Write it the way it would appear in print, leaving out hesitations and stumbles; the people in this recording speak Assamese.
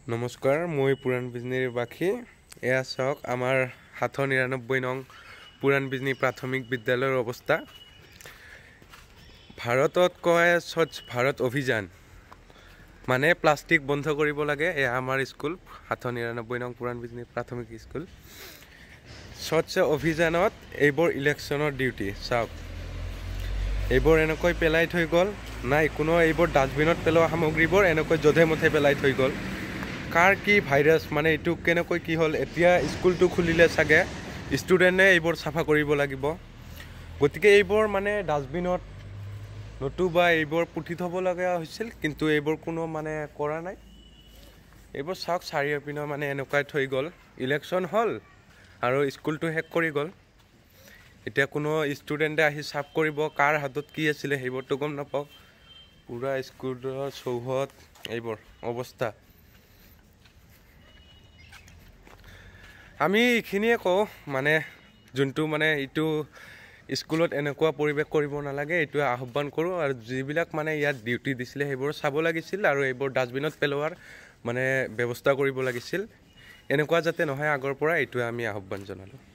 নমস্কাৰ, মই পুৰাণ বিজনীৰ বাসী। এয়া চাওক আমাৰ 799 নং পুৰাণ বিজনী প্ৰাথমিক বিদ্যালয়ৰ অৱস্থা। ভাৰতত কয় স্বচ্ছ ভাৰত অভিযান মানে প্লাষ্টিক বন্ধ কৰিব লাগে। এয়া আমাৰ স্কুল 799 নং পুৰাণ বিজনী প্ৰাথমিক স্কুল। স্বচ্ছ অভিযানত এইবোৰ ইলেকশ্যনৰ ডিউটি চাওক। এইবোৰ এনেকৈ পেলাই থৈ গ'ল, নাই কোনো এইবোৰ ডাষ্টবিনত পেলোৱা সামগ্ৰীবোৰ এনেকৈ যধে মধে পেলাই থৈ গ'ল। কাৰ কি ভাইৰাছ মানে এইটো কেনেকৈ কি হ'ল, এতিয়া স্কুলটো খুলিলে চাগে ষ্টুডেণ্টে এইবোৰ চাফা কৰিব লাগিব। গতিকে এইবোৰ মানে ডাষ্টবিনত নতুবা এইবোৰ পুতি থ'ব লগা হৈছিল, কিন্তু এইবোৰ কোনো মানে কৰা নাই। এইবোৰ চাওক চাৰিওপিনে মানে এনেকুৱাই থৈ গ'ল। ইলেকশ্যন হ'ল আৰু স্কুলটো শেষ কৰি গ'ল। এতিয়া কোনো ষ্টুডেণ্টে আহি চাফ কৰিব, কাৰ হাতত কি আছিলে সেইবোৰতো গম নাপাওঁ। পূৰা স্কুলৰ চৌহদ এইবোৰ অৱস্থা। আমি এইখিনিয়ে কওঁ মানে যোনটো মানে এইটো স্কুলত এনেকুৱা পৰিৱেশ কৰিব নালাগে, এইটোৱে আহ্বান কৰোঁ। আৰু যিবিলাক মানে ইয়াত ডিউটি দিছিলে সেইবোৰ চাব লাগিছিল আৰু এইবোৰ ডাষ্টবিনত পেলোৱাৰ মানে ব্যৱস্থা কৰিব লাগিছিল। এনেকুৱা যাতে নহয় আগৰ পৰা, এইটোৱে আমি আহ্বান জনালোঁ।